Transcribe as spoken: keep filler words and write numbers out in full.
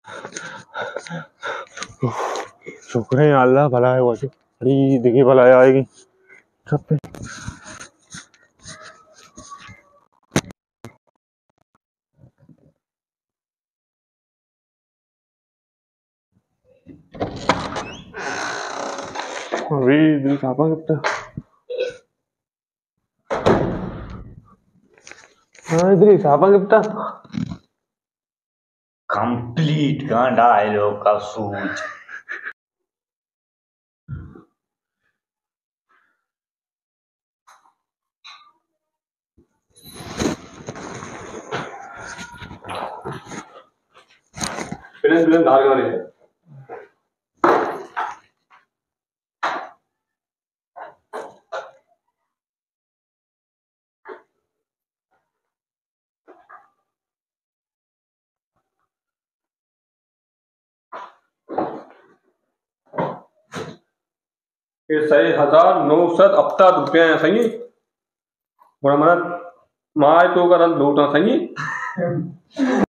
शुक्र है अल्लाह भला है वैसे। अरे देखिए भला आएगी सब पे। अरे दिल सापा कितना। हाँ इधर सापा कितना कंप्लीट का डायलॉग का सूच। फिल्म फिल्म धार कर रही है। ये सही हजार नौ सौ अफ्तार रुपया है सही बड़ा मना माय तो कर लूटना सही।